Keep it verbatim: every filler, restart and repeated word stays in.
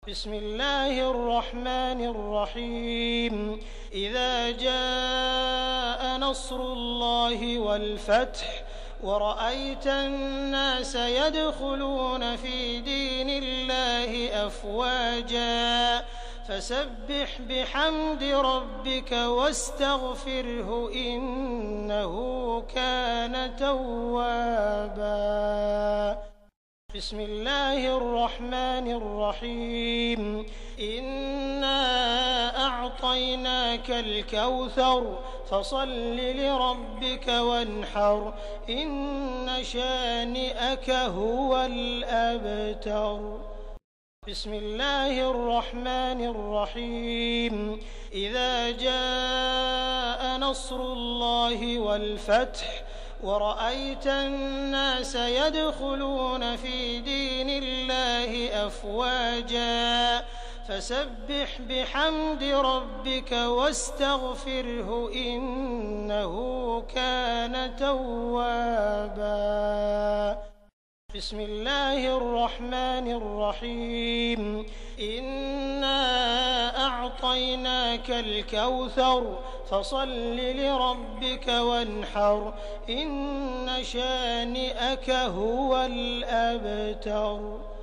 بسم الله الرحمن الرحيم إذا جاء نصر الله والفتح ورأيت الناس يدخلون في دين الله أفواجا فسبح بحمد ربك واستغفره إنه كان توابا. بسم الله الرحمن الرحيم إنا أعطيناك الكوثر فصل لربك وانحر إن شانئك هو الأبتر. بسم الله الرحمن الرحيم إذا جاء نصر الله والفتح ورأيت الناس يدخلون في دين الله أفواجا فسبح بحمد ربك واستغفره إنه كان توابا. بسم الله الرحمن الرحيم إنا أعطيناك الكوثر فصل لربك وانحر إن شانئك هو الأبتر.